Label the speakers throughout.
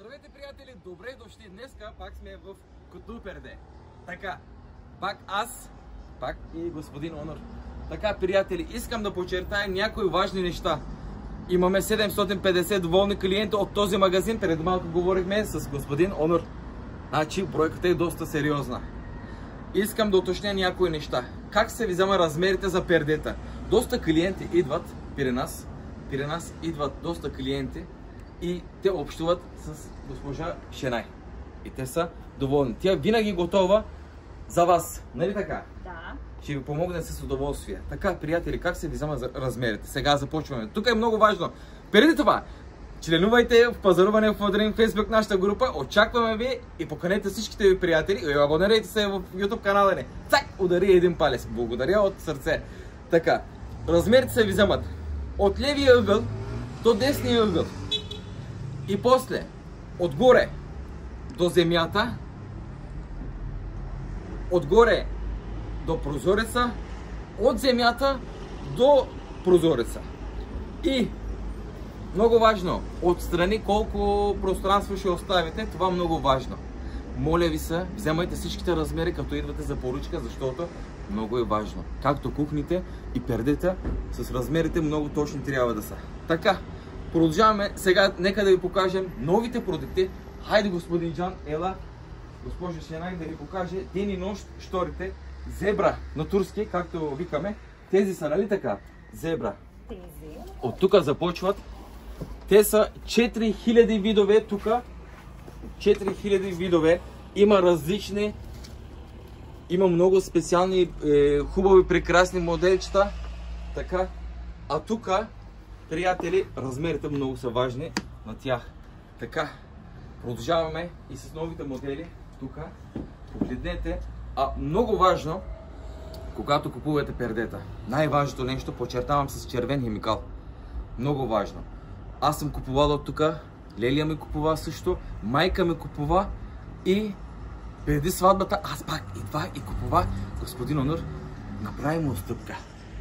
Speaker 1: Здравейте, приятели! Добре дошли! Днеска пак сме в Кутлуперде. Така, пак аз, пак и господин Онор. Така, приятели, искам да подчертая някои важни неща. Имаме 750 доволни клиенти от този магазин. Преди малко говорихме с господин Онор. Значи, бройката е доста сериозна. Искам да уточня някои неща. Как се взема размерите за пердета? Доста клиенти идват при нас. При нас идват доста клиенти и те общуват с госпожа Шенай. И те са доволни. Тя винаги готова за вас. Нали така?
Speaker 2: Да.
Speaker 1: Ще ви помогне с удоволствие. Така, приятели, как се взема за размерите? Сега започваме. Тук е много важно. Преди това, членувайте в Пазаруване в Мадрин, Фейсбук, нашата група. Очакваме ви и поканете всичките ви приятели. И абонирайте се в YouTube канала ни. Цак! Удари един палец. Благодаря от сърце. Така, размерите се ви вземат от левия ъгъл до десния ъгъл. И после, отгоре до земята, отгоре до прозореца, от земята до прозореца. И много важно, отстрани колко пространство ще оставите, това е много важно. Моля ви се, вземайте всичките размери, като идвате за поръчка, защото много е важно. Както кухните и пердета, с размерите много точно трябва да са. Така, продължаваме. Сега нека да ви покажем новите продукти. Хайде, господин Джан, ела, госпожа Шенай, да ви покаже ден и нощ шторите. Зебра на турски, както викаме. Тези са, нали така? Зебра.
Speaker 2: Тези.
Speaker 1: От тук започват. Те са 4000 видове тук. 4000 видове. Има различни. Има много специални, хубави, прекрасни моделчета. Така. А тук, приятели, размерите много са важни на тях. Така. Продължаваме и с новите модели. Тук. Погледнете. Много важно, когато купувате пердета, най-важното нещо, подчертавам с червен химикал. Много важно. Аз съм купувал от тук, Лелия ми купува също, майка ми купува и преди сватбата аз пак идва и купува. Господин Онор, направи му отстъпка.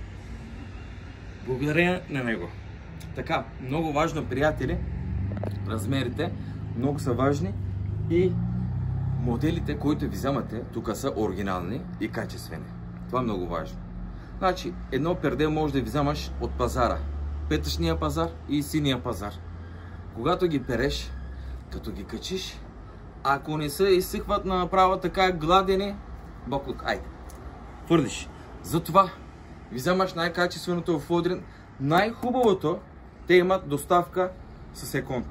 Speaker 1: Благодаря на него. Така, много важно, приятели, размерите много са важни и моделите, които ви вземате, тук са оригинални и качествени. Това е много важно. Значи, едно перде може да ви вземаш от пазара. Петъчния пазар и синия пазар. Когато ги переш, като ги качиш, ако не се изсъхват направо така гладени, боклук, айде, твърдиш. Затова ви вземаш най-качественото в Одрин. Най-хубавото, те имат доставка с еконт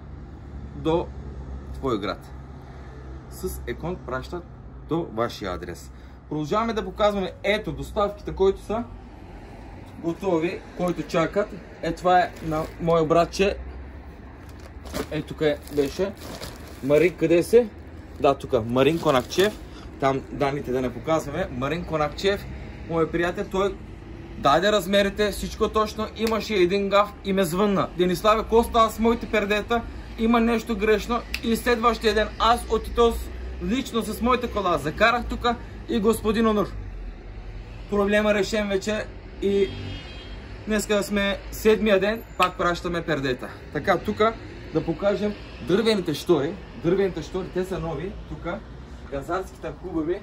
Speaker 1: до твой град. С еконт пращат до вашия адрес. Продължаваме да показваме ето доставките, които са готови, които чакат. Това е на моя братче. Тук беше Марин, къде се? Да, тук Марин Конакчев. Там данните да не показваме. Марин Конакчев, мой приятел, той даде размерите, всичко точно. Имаше един гаф и ме звънна. Дениславе, какво става с моите пердета? Има нещо грешно. И следващия ден аз отидох лично с моята кола. Закарах тук и господин Онор. Проблема решен вече и днеска сме седмия ден, пак пращаме пердета. Така, тук да покажем дървените штори. Дървените штори, те са нови. Тук газарските хубави.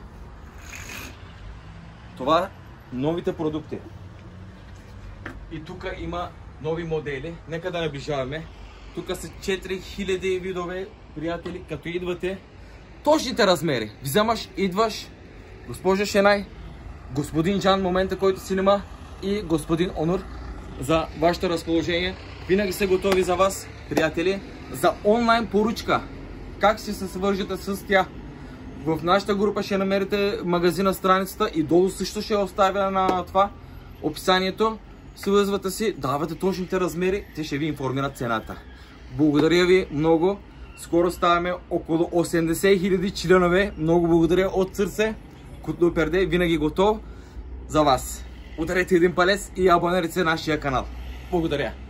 Speaker 1: Това новите продукти. И тук има нови модели. Нека да наближаваме. Тук са 4000 видове, приятели. Като идвате, точните размери. Вземаш, идваш, госпожа Шенай, господин Джан, момента, който снима, и господин Онор, за вашето разположение. Винаги са готови за вас, приятели, за онлайн поръчка. Как ще се свържете с тях? В нашата група ще намерите магазина, страницата и долу също ще оставя на това описанието. Свързвате си, давате точните размери, те ще ви информират цената. Благодаря ви много. Скоро ставаме около 80 000 членове. Много благодаря от сърце. Кутлуперде винаги готов за вас. Ударете един палец и абонирайте се на нашия канал. Благодаря.